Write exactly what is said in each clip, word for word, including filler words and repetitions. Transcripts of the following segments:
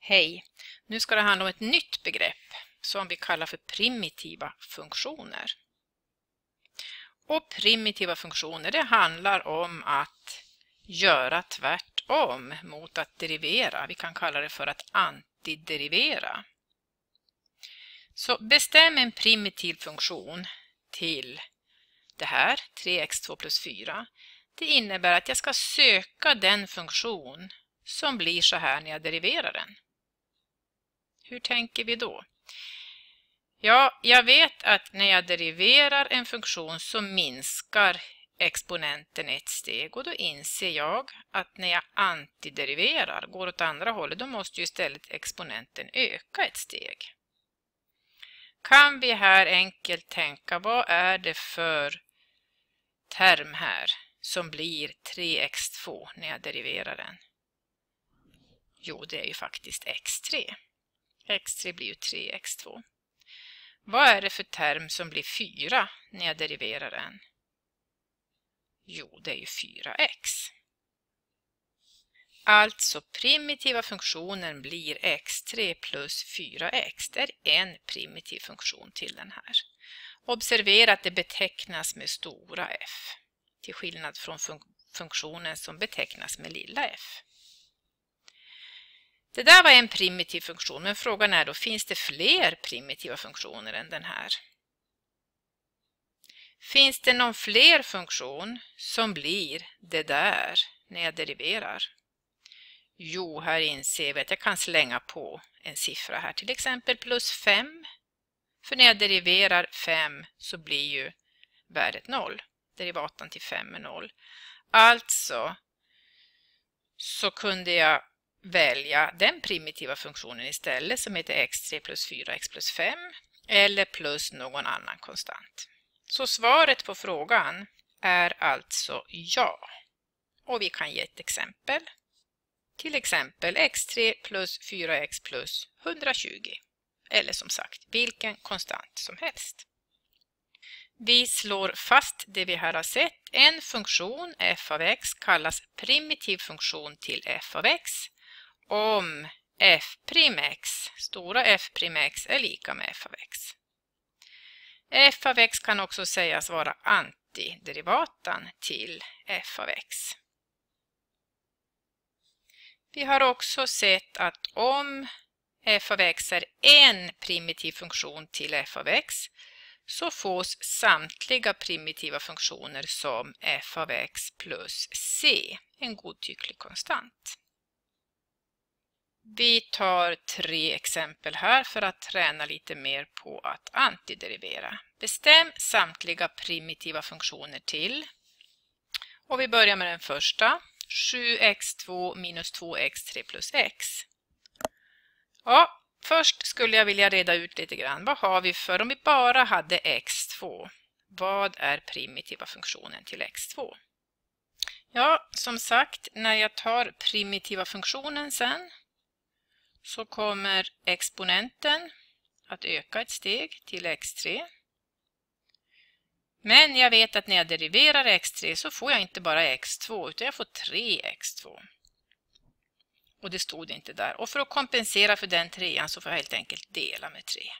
Hej! Nu ska det handla om ett nytt begrepp som vi kallar för primitiva funktioner. Och primitiva funktioner, det handlar om att göra tvärtom mot att derivera. Vi kan kalla det för att antiderivera. Så bestäm en primitiv funktion till det här, tre x två plus fyra. Det innebär att jag ska söka den funktion som blir så här när jag deriverar den. Hur tänker vi då? Ja, jag vet att när jag deriverar en funktion så minskar exponenten ett steg och då inser jag att när jag antideriverar, går åt andra hållet, då måste ju istället exponenten öka ett steg. Kan vi här enkelt tänka, vad är det för term här som blir tre x två när jag deriverar den? Jo, det är ju faktiskt x tre. x tre blir ju tre x två. Vad är det för term som blir fyra när jag deriverar den? Jo, det är ju fyra x. Alltså primitiva funktionen blir x tre plus fyra x. Det är en primitiv funktion till den här. Observera att det betecknas med stora f. Till skillnad från fun- funktionen som betecknas med lilla f. Det där var en primitiv funktion, men frågan är då, finns det fler primitiva funktioner än den här? Finns det någon fler funktion som blir det där när jag deriverar? Jo, här inser vi att jag kan slänga på en siffra här, till exempel plus fem. För när jag deriverar fem så blir ju värdet noll. Derivatan till fem är noll. Alltså så kunde jag välja den primitiva funktionen istället som heter x tre plus fyra x plus fem eller plus någon annan konstant. Så svaret på frågan är alltså ja. Och vi kan ge ett exempel. Till exempel x tre plus fyra x plus etthundratjugo. Eller som sagt, vilken konstant som helst. Vi slår fast det vi här har sett. En funktion f av x kallas primitiv funktion till f av x om f'(x, stora f'(x är lika med f av x. F av x kan också sägas vara antiderivatan till f av x. Vi har också sett att om f av x är en primitiv funktion till f av x så fås samtliga primitiva funktioner som f av x plus c, en godtycklig konstant. Vi tar tre exempel här för att träna lite mer på att antiderivera. Bestäm samtliga primitiva funktioner till. Och vi börjar med den första. sju x två minus två x tre plus x. Ja, först skulle jag vilja reda ut lite grann. Vad har vi för, om vi bara hade x två, vad är primitiva funktionen till x två? Ja, som sagt, när jag tar primitiva funktionen sen så kommer exponenten att öka ett steg till x tre. Men jag vet att när jag deriverar x tre så får jag inte bara x två utan jag får tre x två. Och det stod inte där. Och för att kompensera för den trean så får jag helt enkelt dela med tre.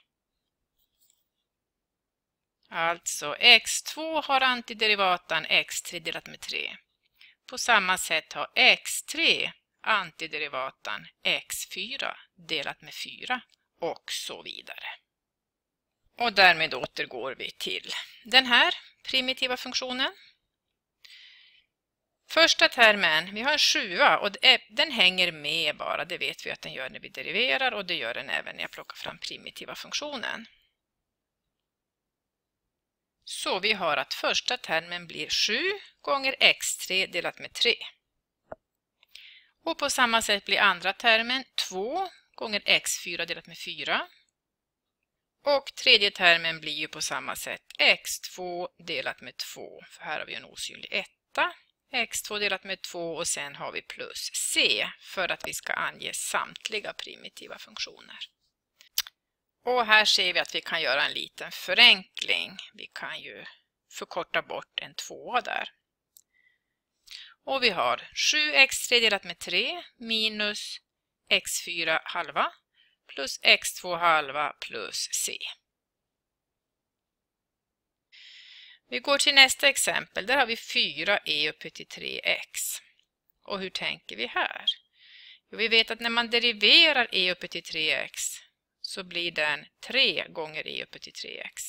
Alltså x två har antiderivatan x tre delat med tre. På samma sätt har x tre antiderivatan x fyra delat med fyra och så vidare. Och därmed återgår vi till den här primitiva funktionen. Första termen, vi har en sjua och den hänger med bara, det vet vi att den gör när vi deriverar och det gör den även när jag plockar fram primitiva funktionen. Så vi har att första termen blir sju gånger x tre delat med tre. Och på samma sätt blir andra termen två gånger x fyra delat med fyra. Och tredje termen blir ju på samma sätt x två delat med två. För här har vi en osynlig etta. x två delat med två och sen har vi plus c för att vi ska ange samtliga primitiva funktioner. Och här ser vi att vi kan göra en liten förenkling. Vi kan ju förkorta bort en tvåa där. Och vi har sju x tre delat med tre minus x fyra halva plus x två halva plus c. Vi går till nästa exempel. Där har vi fyra e upphöjt till tre x. Och hur tänker vi här? Jo, vi vet att när man deriverar e upphöjt till tre x så blir den tre gånger e upphöjt till tre x.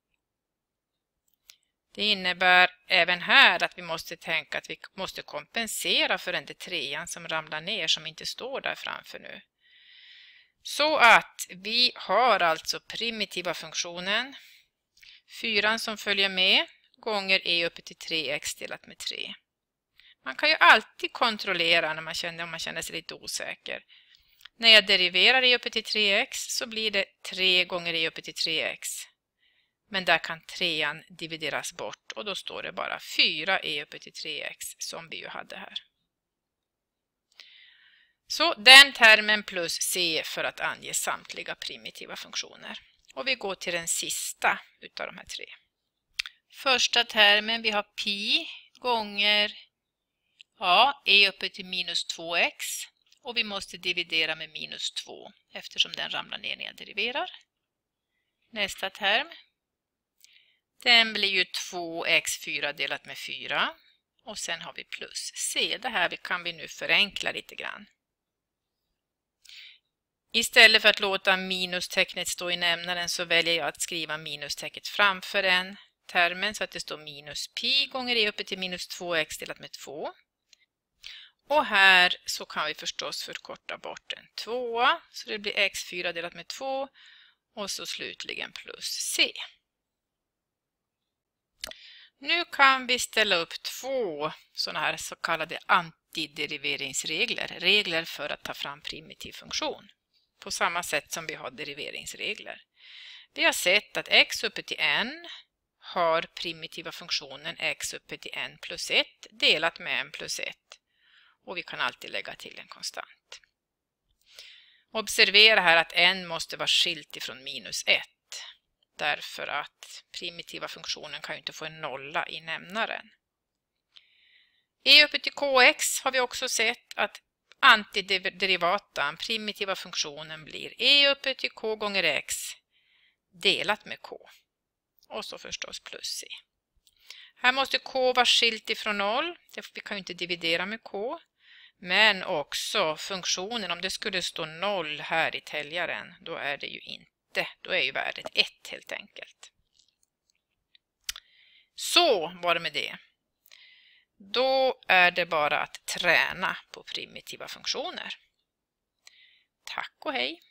Det innebär även här att vi måste tänka att vi måste kompensera för den där trean som ramlar ner som inte står där framför nu. Så att vi har alltså primitiva funktionen fyran som följer med gånger e upphöjt till tre x delat med tre. Man kan ju alltid kontrollera när man känner, om man känner sig lite osäker. När jag deriverar e upphöjt till tre x så blir det tre gånger e upphöjt till tre x. Men där kan trean divideras bort och då står det bara fyra e upphöjt till tre x som vi ju hade här. Så den termen plus c för att ange samtliga primitiva funktioner. Och vi går till den sista utav de här tre. Första termen, vi har pi gånger ja, e upphöjt till minus två x. Och vi måste dividera med minus två eftersom den ramlar ner när jag deriverar. Nästa term. Den blir ju två x fyra delat med fyra. Och sen har vi plus c. Det här kan vi nu förenkla lite grann. Istället för att låta minustecknet stå i nämnaren så väljer jag att skriva minustecknet framför den termen så att det står minus pi gånger e upphöjt till minus två x delat med två. Och här så kan vi förstås förkorta bort en tvåa så det blir x fyra delat med två och så slutligen plus c. Nu kan vi ställa upp två sådana här så kallade antideriveringsregler, regler för att ta fram primitiv funktion. På samma sätt som vi har deriveringsregler. Vi har sett att x upphöjt till n har primitiva funktionen x upphöjt till n plus ett delat med n plus ett. Och vi kan alltid lägga till en konstant. Observera här att n måste vara skilt ifrån minus ett. Därför att primitiva funktionen kan ju inte få en nolla i nämnaren. E upphöjt till kx har vi också sett att antiderivatan, primitiva funktionen, blir e upphöjt till k gånger x delat med k. Och så förstås plus c. Här måste k vara skilt ifrån noll, vi kan ju inte dividera med k. Men också funktionen, om det skulle stå noll här i täljaren, då är det ju inte, då är ju värdet ett helt enkelt. Så var det med det. Då är det bara att träna på primitiva funktioner. Tack och hej!